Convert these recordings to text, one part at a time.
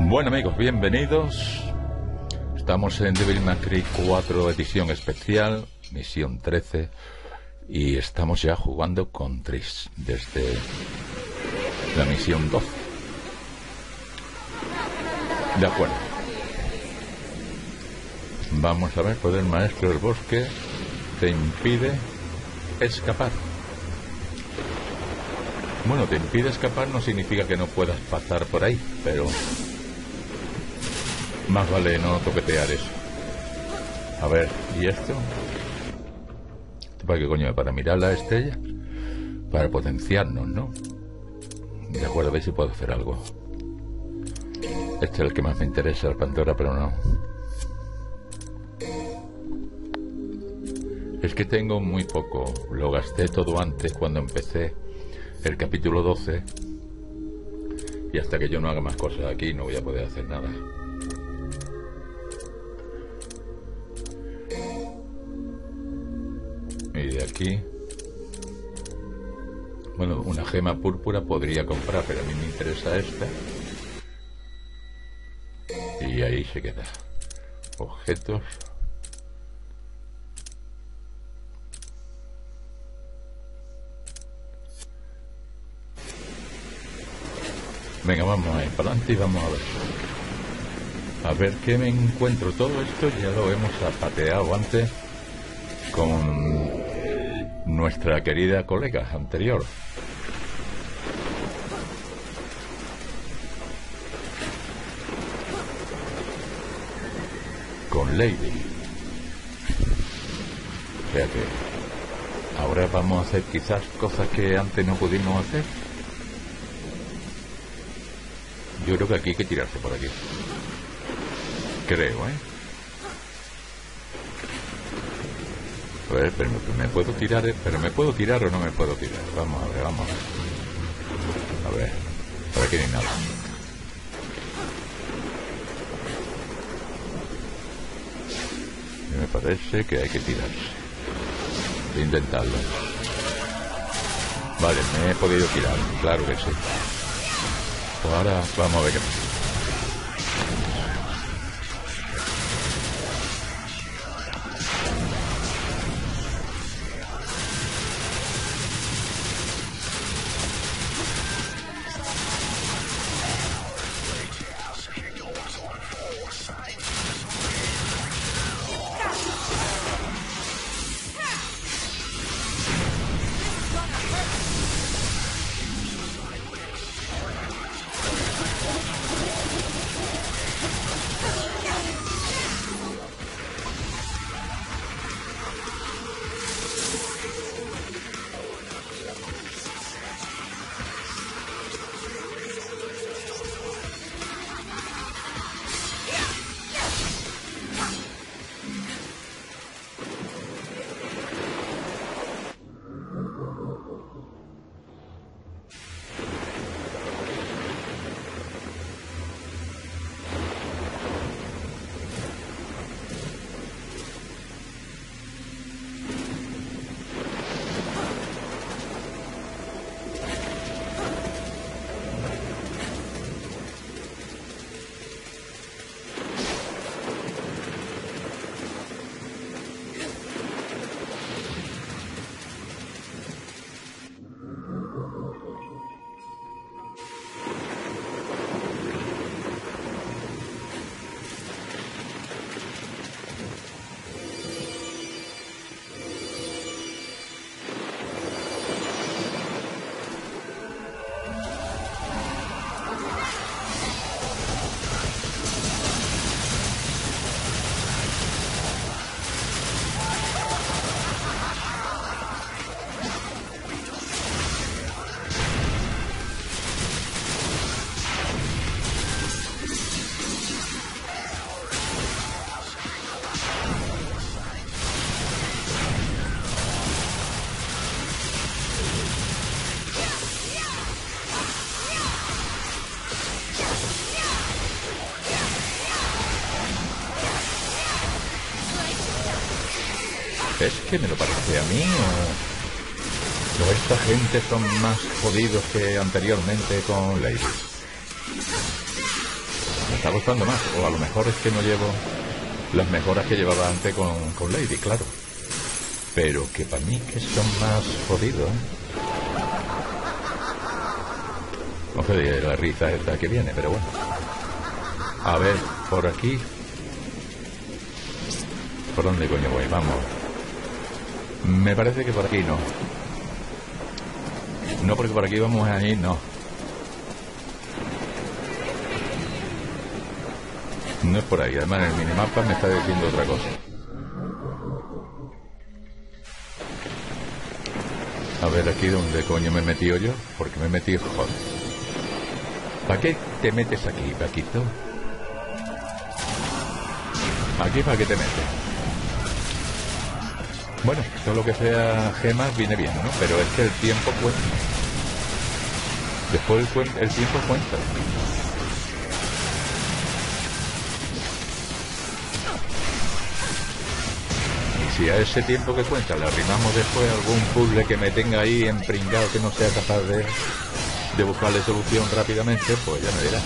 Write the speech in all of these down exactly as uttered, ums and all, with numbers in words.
Bueno amigos, bienvenidos. Estamos en Devil May Cry cuatro edición especial, misión trece, y estamos ya jugando con Trish desde la misión doce. De acuerdo. Vamos a ver, poder maestro del bosque te impide escapar. Bueno, te impide escapar no significa que no puedas pasar por ahí, pero más vale no toquetear eso. A ver, ¿y esto? ¿Para qué coño? ¿Para mirar la estrella? Para potenciarnos, ¿no? De acuerdo, a ver si puedo hacer algo. Este es el que más me interesa, el Pandora, pero no. Es que tengo muy poco. Lo gasté todo antes, cuando empecé el capítulo doce. Y hasta que yo no haga más cosas aquí, no voy a poder hacer nada. Y de aquí, bueno, una gema púrpura podría comprar, pero a mí me interesa esta. Y ahí se queda. Objetos. Venga, vamos a ir para adelante y vamos a ver. A ver qué me encuentro. Todo esto ya lo hemos zapateado antes con nuestra querida colega anterior. Con Lady. O sea que ahora vamos a hacer quizás cosas que antes no pudimos hacer. Yo creo que aquí hay que tirarse por aquí. Creo, ¿eh? A ver, pero me puedo tirar, pero me puedo tirar o no me puedo tirar. Vamos a ver, vamos a ver. A ver, por aquí no hay nada. Me parece que hay que tirarse. Voy a intentarlo. Vale, me he podido tirar, claro que sí. Pues ahora vamos a ver qué pasa. ¿Es que me lo parece a mí o, o esta gente son más jodidos que anteriormente con Lady? Me está gustando más. O a lo mejor es que no llevo las mejoras que llevaba antes con, con Lady, claro. Pero que para mí que son más jodidos, ¿eh? No sé la risa esta que viene, pero bueno. A ver, por aquí. ¿Por dónde coño voy? Vamos. Me parece que por aquí no. No, porque por aquí vamos a ir, no. No es por ahí. Además, el minimapa me está diciendo otra cosa. A ver, aquí donde coño me he metido yo. Porque me he metido, joder. ¿Para qué te metes aquí, Paquito? Aquí, ¿para qué te metes? Bueno, todo lo que sea gemas viene bien, ¿no? Pero es que el tiempo cuenta. Después el, cuen el tiempo cuenta. Y si a ese tiempo que cuenta le arrimamos después algún puzzle que me tenga ahí empringado que no sea capaz de, de buscarle solución rápidamente, pues ya me dirá.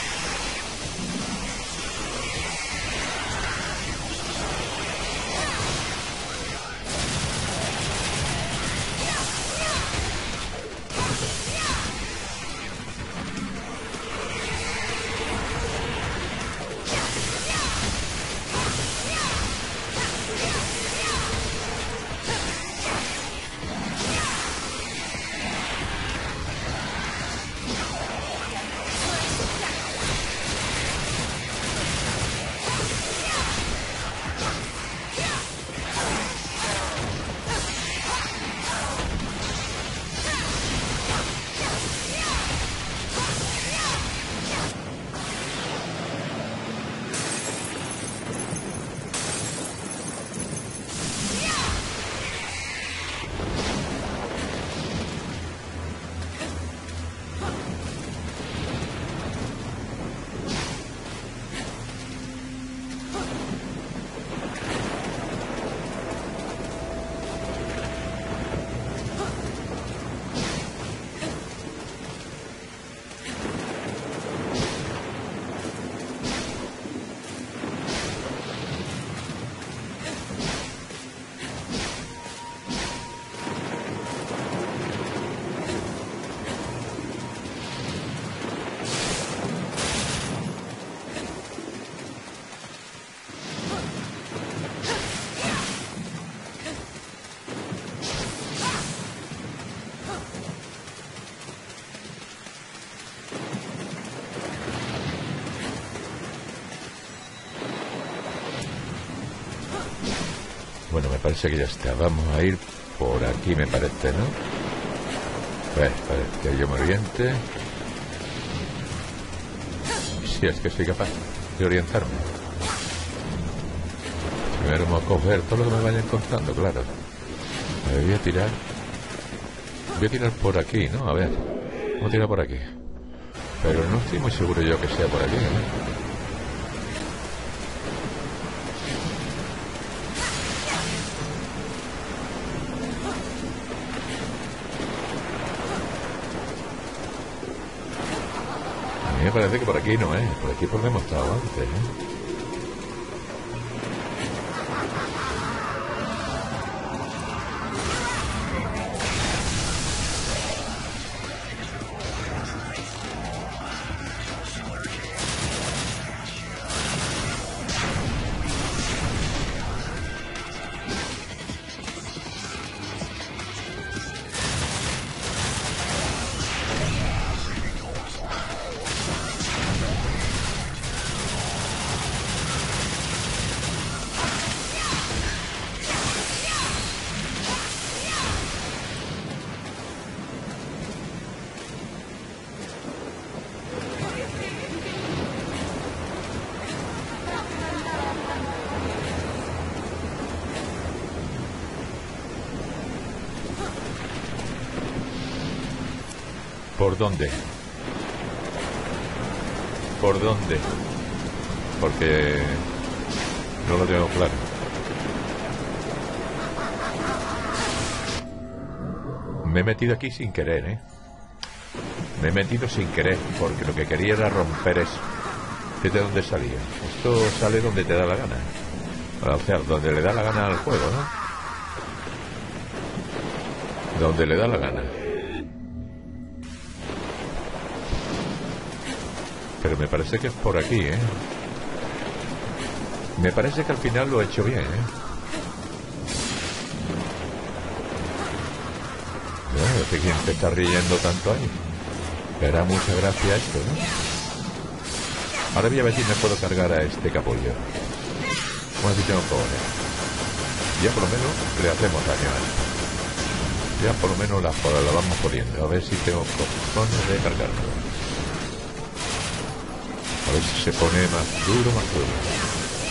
Bueno, me parece que ya está. Vamos a ir por aquí, me parece, ¿no? Pues, parece que yo me oriente. Si es que soy capaz de orientarme. Primero vamos a coger todo lo que me vaya encontrando, claro. Me voy a tirar. Voy a tirar por aquí, ¿no? A ver. Vamos a tirar por aquí. Pero no estoy muy seguro yo que sea por aquí, ¿no? Me parece que por aquí no es, por aquí por donde hemos estado antes, ¿eh? ¿Por dónde? ¿Por dónde? Porque no lo tengo claro. Me he metido aquí sin querer, ¿eh? Me he metido sin querer, porque lo que quería era romper eso. ¿De dónde salía? Esto sale donde te da la gana. O sea, donde le da la gana al juego, ¿no? Donde le da la gana. Pero me parece que es por aquí, ¿eh? Me parece que al final lo he hecho bien, ¿eh? No sé quién te está riendo tanto ahí. Me hará mucha gracia esto, ¿no? Ahora voy a ver si me puedo cargar a este capullo. Bueno, si tengo cojones. Ya por lo menos le hacemos daño a esto. Ya por lo menos la, la vamos poniendo. A ver si tengo cojones de cargarlo. A ver si se pone más duro, más duro.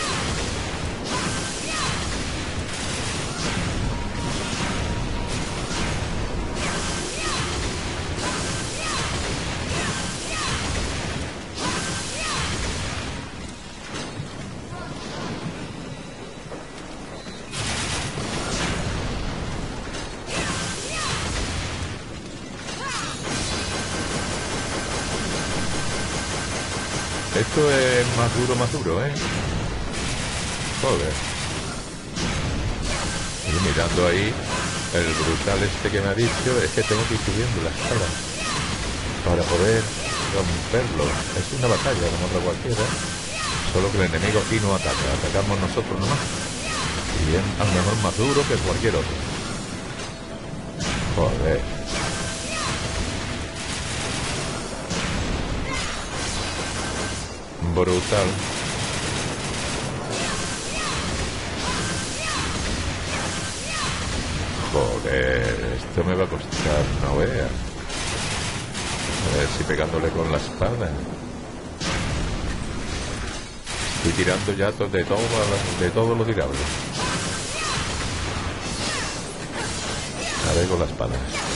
Esto es más duro, más duro, ¿eh? Joder. Y mirando ahí, el brutal este que me ha dicho, es que tengo que ir subiendo la escala para poder romperlo. Es una batalla como otra cualquiera, solo que el enemigo aquí no ataca, atacamos nosotros nomás. Y es a lo mejor más duro que cualquier otro. Joder. Brutal. Joder, esto me va a costar, no veas. A ver si pegándole con la espada. Estoy tirando ya de todo, de todo lo tirable. A ver con la espada.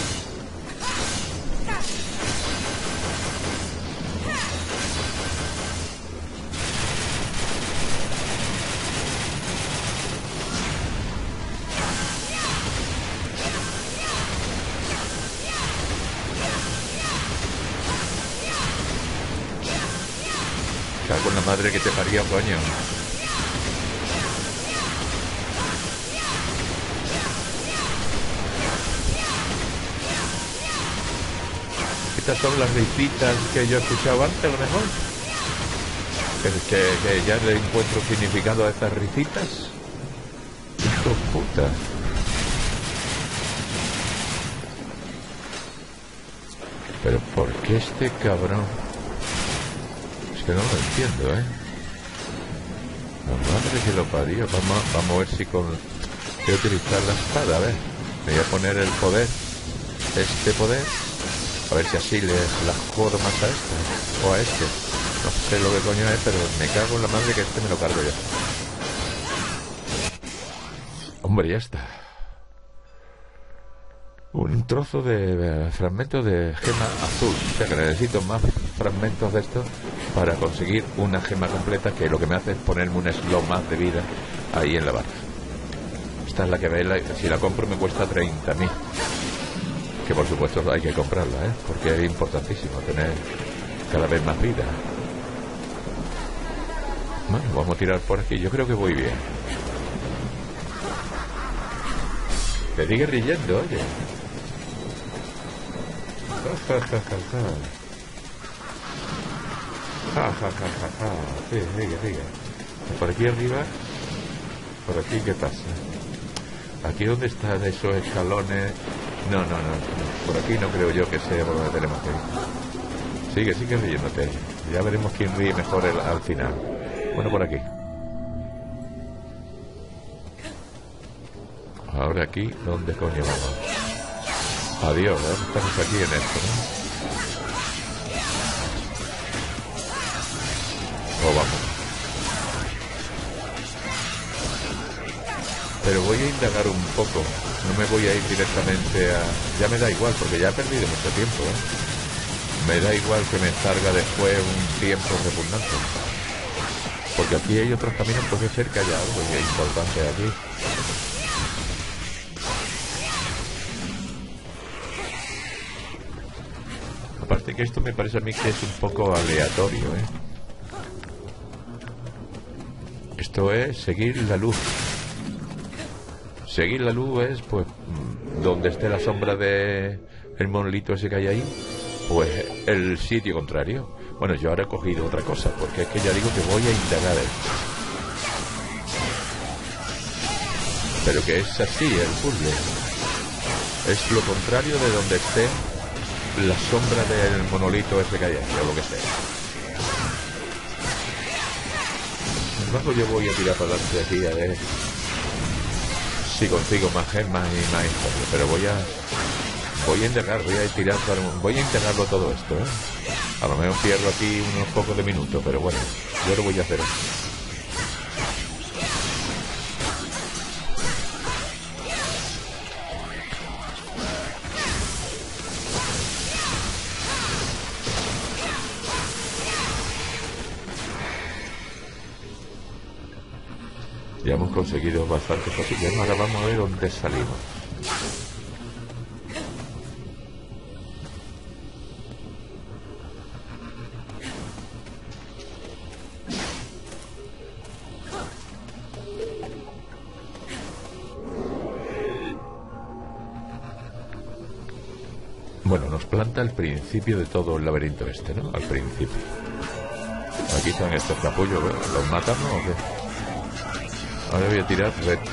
Con la madre que te paría, coño. Estas son las risitas que yo escuchaba antes, a lo mejor. Que, que, que ya le encuentro significado a estas risitas. Hijo puta. Pero ¿por qué este cabrón? Que no lo entiendo, ¿eh? La madre que lo parió. Vamos, vamos a ver si con... Voy a utilizar la espada, a ver. Me voy a poner el poder. Este poder. A ver si así le la jodo más a este. O a este. No sé lo que coño es, pero me cago en la madre que este me lo cargo ya. Hombre, ya está. Un trozo de fragmento de gema azul. O sea que necesito más fragmentos de estos para conseguir una gema completa, que lo que me hace es ponerme un slot más de vida ahí en la barra. Esta es la que veis, si la compro me cuesta treinta mil. Que por supuesto hay que comprarla, ¿eh? Porque es importantísimo tener cada vez más vida. Bueno, vamos a tirar por aquí. Yo creo que voy bien. Te sigue riendo, oye. Ja, ja, ja, ja, ja. Ja, ja, ja, ja, ja. Sí, sigue, sigue. Por aquí arriba. Por aquí, ¿qué pasa? Aquí donde están esos escalones. No, no, no. Por aquí no creo yo que sea por donde tenemos que ir. Sigue, sigue riéndote. Ya veremos quién ríe mejor el, al final. Bueno, por aquí. Ahora aquí, ¿dónde coño vamos? Adiós, ¿eh? Estamos aquí en esto, ¿no? O vamos. Pero voy a indagar un poco. No me voy a ir directamente a... Ya me da igual, porque ya he perdido mucho tiempo, ¿eh? Me da igual que me salga después un tiempo repugnante. Porque aquí hay otros caminos, puede ser que haya algo que es importante aquí. Aparte que esto me parece a mí que es un poco aleatorio, ¿eh? Esto es seguir la luz. Seguir la luz es, pues, donde esté la sombra de el monolito ese que hay ahí, pues el sitio contrario. Bueno, yo ahora he cogido otra cosa, porque es que ya digo que voy a indagar esto. Pero que es así el puzzle. Es lo contrario de donde esté la sombra del monolito ese que hay ahí, o lo que sea. Luego yo voy a tirar para adelante aquí a ver si consigo más gemas y más historias, pero voy a voy a indagar, voy a tirar para, voy a integrarlo todo esto, ¿eh? A lo mejor pierdo aquí unos pocos de minutos, pero bueno, yo lo voy a hacer. Ya hemos conseguido bastantes cosillas. Ahora vamos a ver dónde salimos. Bueno, nos planta el principio de todo el laberinto este, ¿no? Al principio. Aquí están estos capullos, ¿eh? ¿Los matamos o qué? Ahora voy a tirar recto.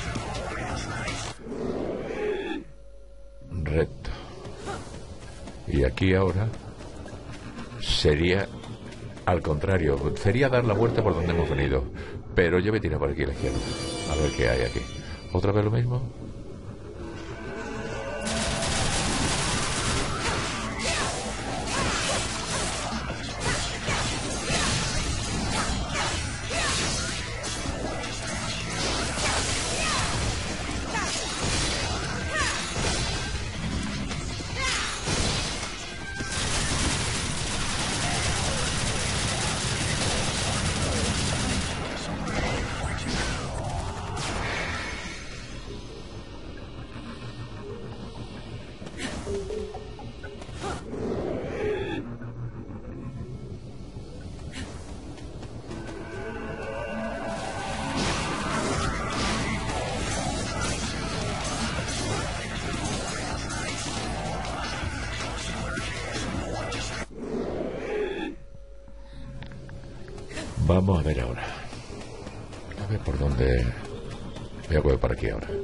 Recto. Y aquí ahora sería al contrario. Sería dar la vuelta por donde hemos venido. Pero yo voy a tirar por aquí a la izquierda. A ver qué hay aquí. ¿Otra vez lo mismo? Vamos a ver ahora. A ver por dónde. Voy a coger por aquí ahora.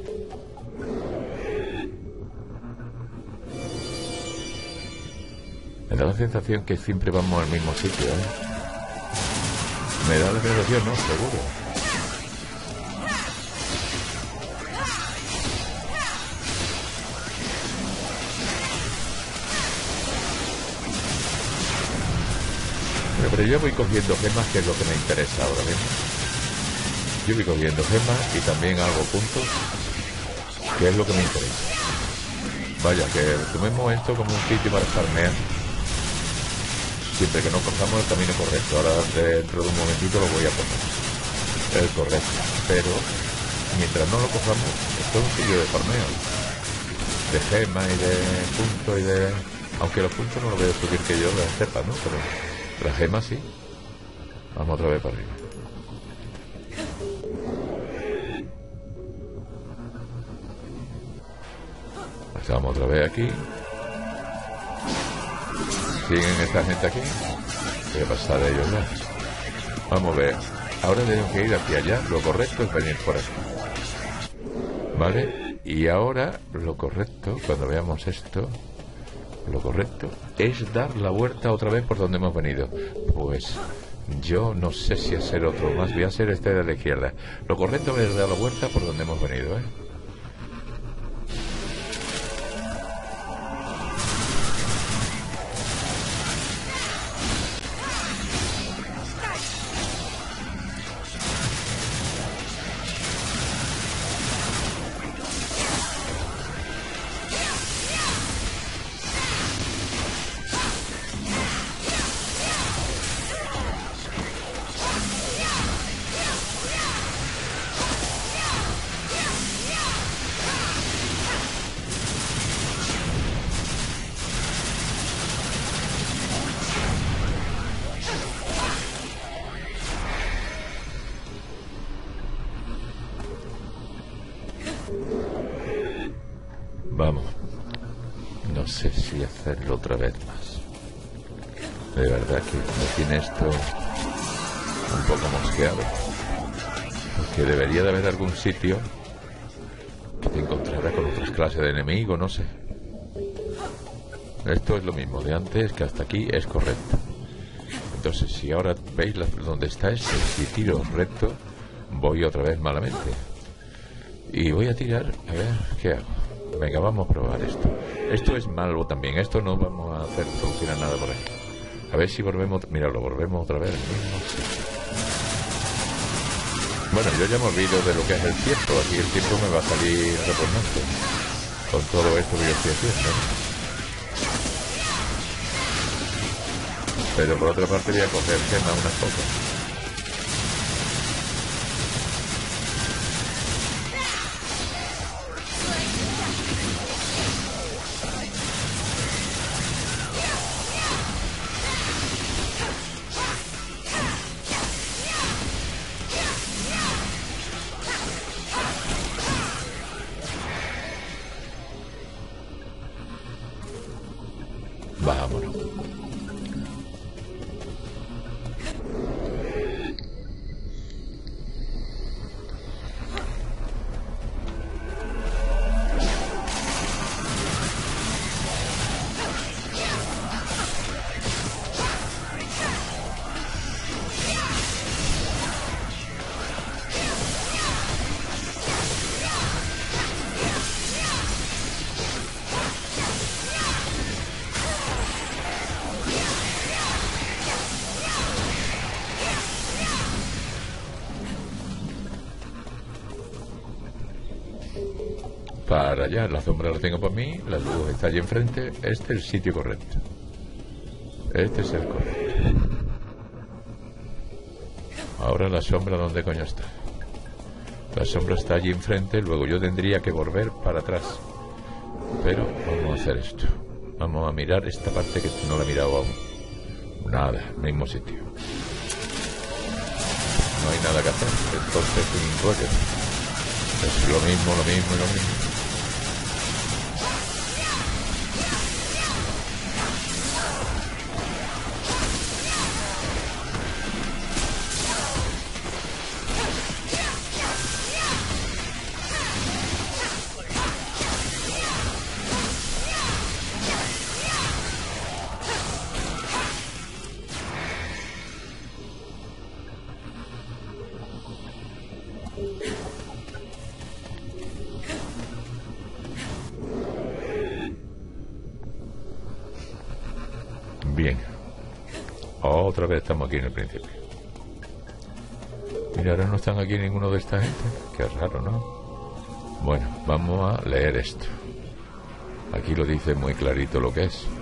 Me da la sensación que siempre vamos al mismo sitio, ¿eh? Me da la sensación, no, seguro. Pero yo voy cogiendo gemas, que es lo que me interesa ahora mismo. Yo voy cogiendo gemas y también hago puntos, que es lo que me interesa. Vaya, que tomemos esto como un sitio para farmear. Siempre que no cojamos el camino correcto. Ahora dentro de un momentito lo voy a poner. El correcto. Pero mientras no lo cojamos, esto es un sitio de farmeo. De gemas y de puntos y de... Aunque los puntos no los voy a subir que yo lo sepa, ¿no? Pero... la gema sí. Vamos otra vez para arriba. Pasamos otra vez aquí. Siguen esta gente aquí. Voy a pasar de ellos ya. Vamos a ver. Ahora tenemos que ir hacia allá. Lo correcto es venir por aquí. ¿Vale? Y ahora lo correcto, cuando veamos esto, lo correcto es dar la vuelta otra vez por donde hemos venido. Pues yo no sé si hacer otro más, voy a hacer este de la izquierda. Lo correcto es dar la vuelta por donde hemos venido, ¿eh? hacerlo otra vez más. De verdad que me tiene esto un poco mosqueado. Porque debería de haber algún sitio que te encontrara con otras clases de enemigos, no sé. Esto es lo mismo de antes, que hasta aquí es correcto. Entonces, si ahora veis la, donde está este, si tiro recto, voy otra vez malamente. Y voy a tirar, a ver, ¿qué hago? Venga, vamos a probar esto. Esto es malo también, esto no vamos a hacer funcionar nada por ahí. A ver si volvemos, mira, lo volvemos otra vez. No sé. Bueno, yo ya me olvido de lo que es el tiempo. Aquí el tiempo me va a salir repugnante con todo esto que yo estoy haciendo, ¿no? Pero por otra parte voy a coger tema unas pocas. Vámonos. Para allá, la sombra la tengo por mí, la luz está allí enfrente, este es el sitio correcto. Este es el correcto. Ahora la sombra, ¿dónde coño está? La sombra está allí enfrente, luego yo tendría que volver para atrás. Pero vamos a hacer esto. Vamos a mirar esta parte que no la he mirado aún. Nada, mismo sitio. No hay nada que hacer, entonces es un rollo. Es lo mismo, lo mismo y lo mismo. Bien. Otra vez estamos aquí en el principio. Mira, ahora no están aquí ninguno de esta gente. Qué raro, ¿no? Bueno, vamos a leer esto. Aquí lo dice muy clarito lo que es.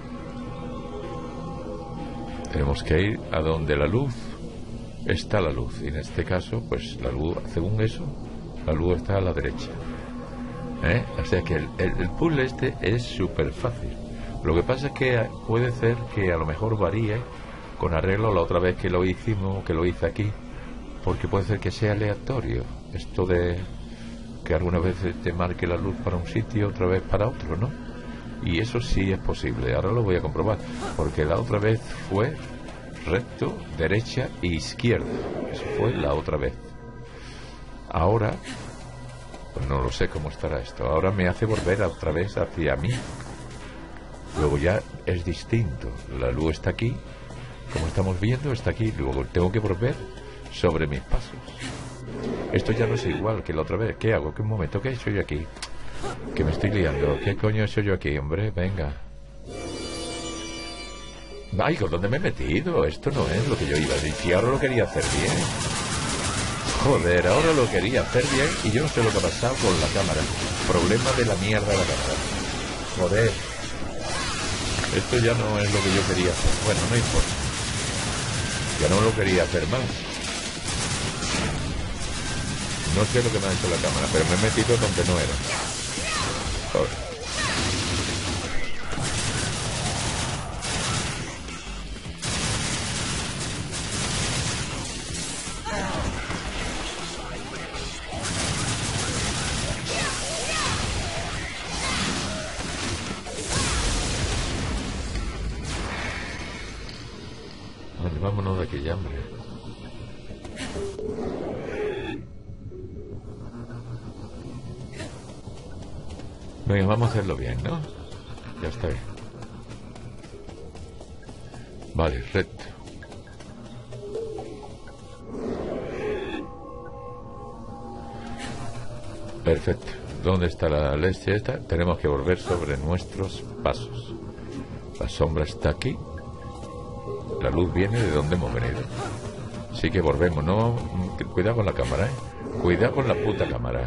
Tenemos que ir a donde la luz está la luz. Y en este caso, pues la luz, según eso, la luz está a la derecha. ¿Eh? O sea que el, el, el puzzle este es súper fácil. Lo que pasa es que puede ser que a lo mejor varíe con arreglo la otra vez que lo hicimos, que lo hice aquí, porque puede ser que sea aleatorio. Esto de que algunas veces te marque la luz para un sitio, otra vez para otro, ¿no? Y eso sí es posible. Ahora lo voy a comprobar, porque la otra vez fue recto, derecha e izquierda. Eso fue la otra vez. Ahora, pues no lo sé cómo estará esto. Ahora me hace volver otra vez hacia mí. Luego ya es distinto. La luz está aquí, como estamos viendo, está aquí. Luego tengo que volver sobre mis pasos. Esto ya no es igual que la otra vez. ¿Qué hago? ¿Qué momento? ¿Qué he hecho yo aquí? Que me estoy liando. ¿Qué coño he hecho yo aquí, hombre? Venga. Ay, ¿con dónde me he metido? Esto no es lo que yo iba a decir. Ahora lo quería hacer bien. Joder, ahora lo quería hacer bien y yo no sé lo que ha pasado con la cámara. Problema de la mierda de la cámara. Joder. Esto ya no es lo que yo quería hacer. Bueno, no importa. Ya no lo quería hacer más. No sé lo que me ha hecho la cámara, pero me he metido donde no era. Joder. vámonos de aquí ya, hombre. Venga, vamos a hacerlo bien, ¿no? Ya está bien. Vale, recto. Perfecto. ¿Dónde está la leche esta? Tenemos que volver sobre nuestros pasos. La sombra está aquí. La luz viene de donde hemos venido. Así que volvemos, no... Cuidado con la cámara, ¿eh? Cuidado con la puta cámara.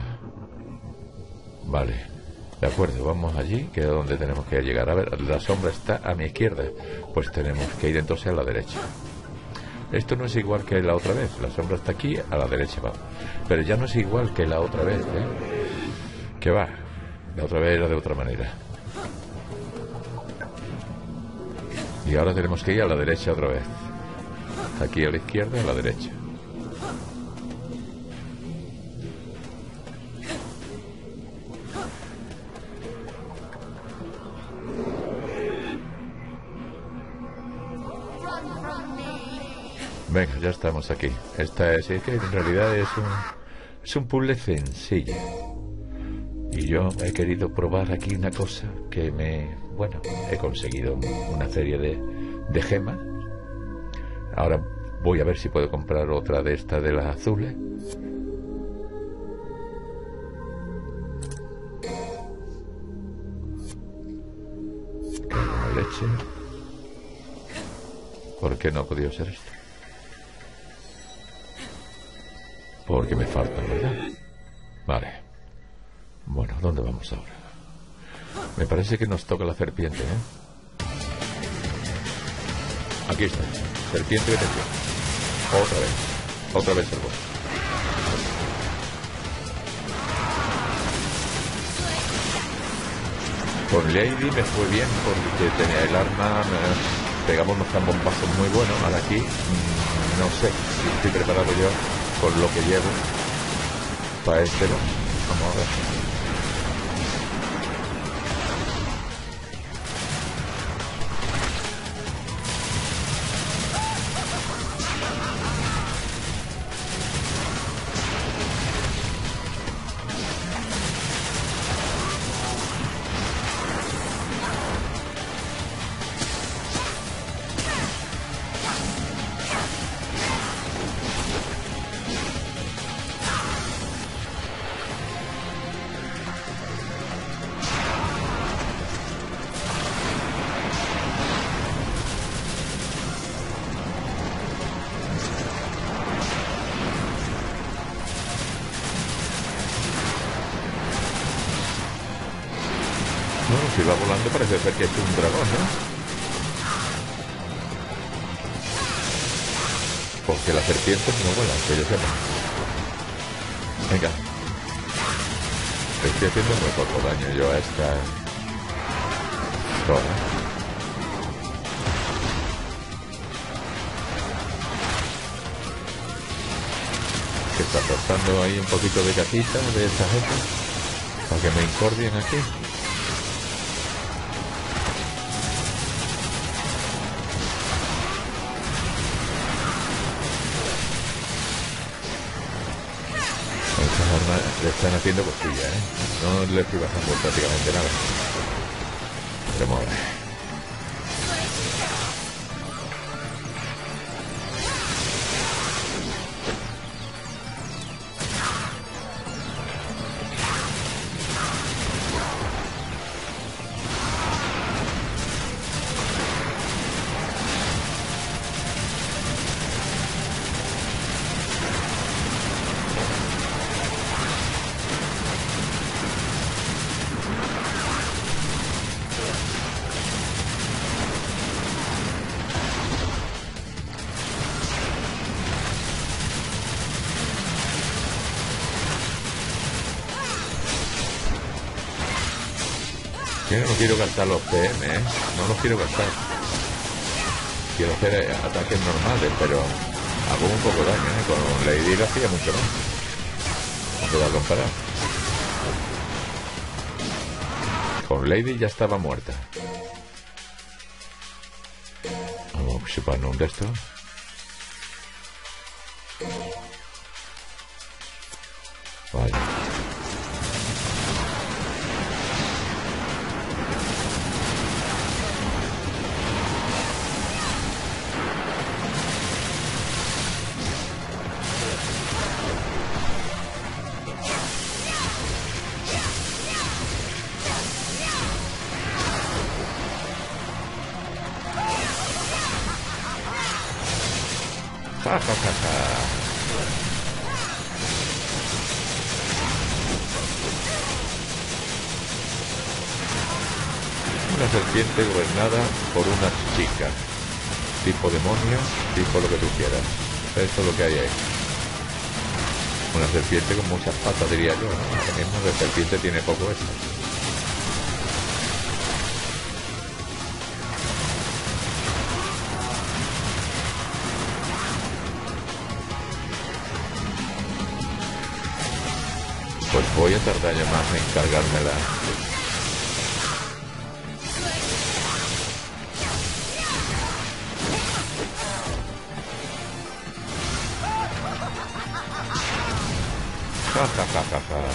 Vale. De acuerdo, vamos allí, que es donde tenemos que llegar. A ver, la sombra está a mi izquierda. Pues tenemos que ir entonces a la derecha. Esto no es igual que la otra vez. La sombra está aquí, a la derecha vamos. Pero ya no es igual que la otra vez, ¿eh? Que va. La otra vez era de otra manera. Y ahora tenemos que ir a la derecha otra vez. Aquí a la izquierda, a la derecha. Venga, ya estamos aquí. Esta es, es que en realidad es un, es un puzzle sencillo. Y yo he querido probar aquí una cosa que me... Bueno, he conseguido una serie de, de gemas. Ahora voy a ver si puedo comprar otra de estas de las azules. Con leche. ¿Por qué no ha podido ser esto? Porque me faltan, ¿verdad? Vale. Bueno, ¿dónde vamos ahora? Me parece que nos toca la serpiente, ¿eh? Aquí está. Serpiente de tensión. Otra vez. Otra vez el boss. Con Lady me fue bien porque tenía el arma... Me pegamos unos bombazos muy buenos. Ahora aquí... Mmm, no sé si estoy preparado yo con lo que llevo para este boss. Vamos a ver. Bueno, si va volando parece ser que es un dragón, ¿no? Porque las serpientes no vuelan, que yo sepa. Venga. Estoy haciendo muy poco daño yo a esta zona. Que está cortando ahí un poquito de casita de esta gente para que me incordien aquí. Le están haciendo costillas, ¿eh? No le estoy bajando prácticamente nada. Pero mola. Yo no quiero gastar los P M, ¿eh? No los quiero gastar. Quiero hacer ataques normales, pero hago un poco de daño, ¿eh? Con Lady lo hacía mucho, ¿no? No se va a comparar. Con Lady ya estaba muerta. Vamos a chupar un de estos. Ja, ja, ja, ja. Una serpiente gobernada por una chica. Tipo demonio, tipo lo que tú quieras. Esto es lo que hay ahí. Una serpiente con muchas patas, diría yo, ¿no? Ahora mismo de serpiente tiene poco esto. Pues voy a tardar ya más en cargármela. Ja, ja, ja, ja, ja.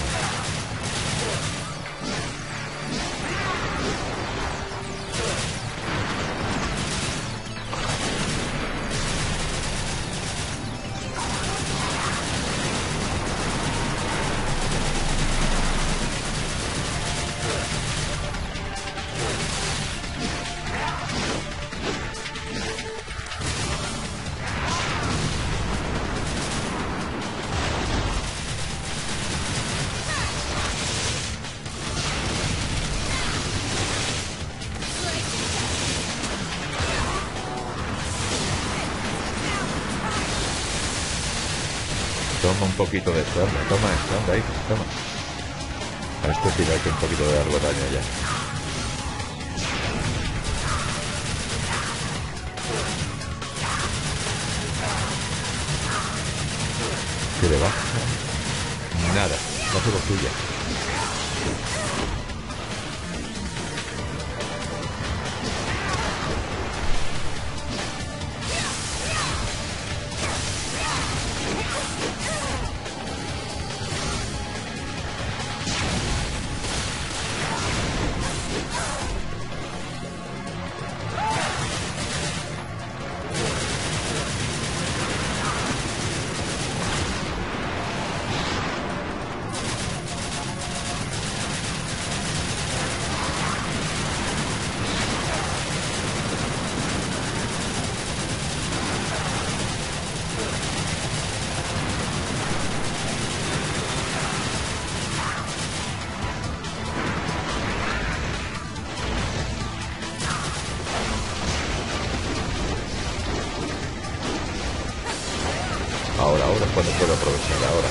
Toma un poquito de esto, anda, toma esto, anda ahí, toma. A esto sí le hay que un poquito de algo daño ya. ¿Qué le baja? Nada, no se lo tuya. Ahora, ahora es cuando puedo aprovechar, ahora.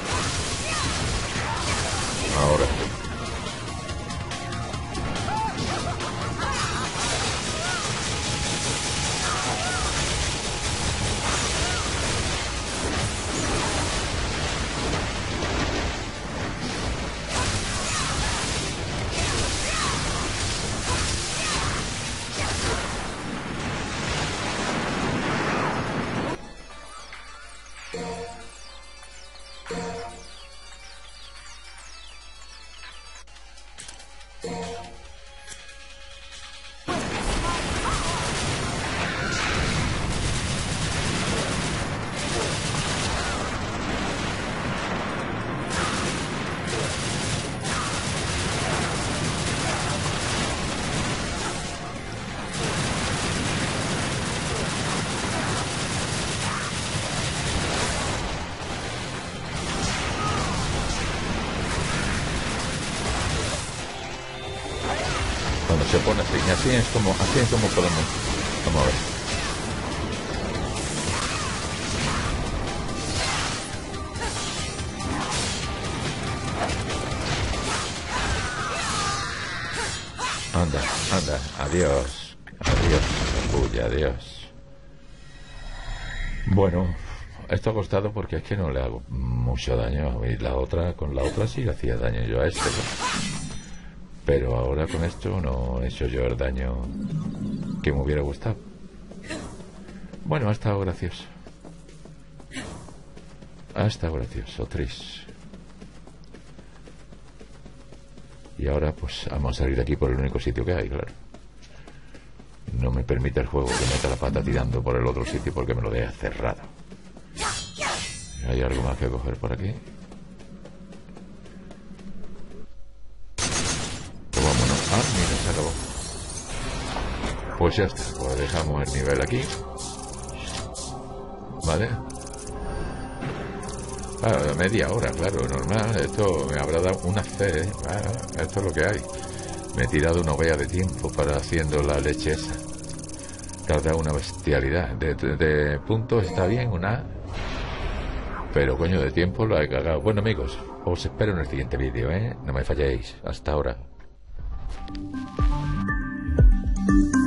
Ahora. Cuando se pone así, así es como, así es como podemos. Vamos a ver. Anda, anda, adiós, adiós, uy, adiós. Bueno, esto ha costado porque es que no le hago mucho daño. Y la otra, con la otra sí le hacía daño yo a este, ¿no? Pero ahora con esto no he hecho yo el daño que me hubiera gustado. Bueno, ha estado gracioso. Ha estado gracioso, Tris. Y ahora pues vamos a salir de aquí por el único sitio que hay, claro. No me permite el juego que meta la pata tirando por el otro sitio porque me lo deja cerrado. ¿Hay algo más que coger por aquí? Pues vámonos. Ah, mira, se acabó. Pues ya está, pues dejamos el nivel aquí. ¿vale? Claro, media hora, claro, normal. Esto me habrá dado una fe, ¿eh? Bueno, esto es lo que hay. Me he tirado una olla de tiempo para haciendo la leche esa. Tarda una bestialidad. De, de, de puntos está bien, una... Pero coño, de tiempo lo he cagado. Bueno, amigos, os espero en el siguiente vídeo, ¿eh? No me falléis. Hasta ahora.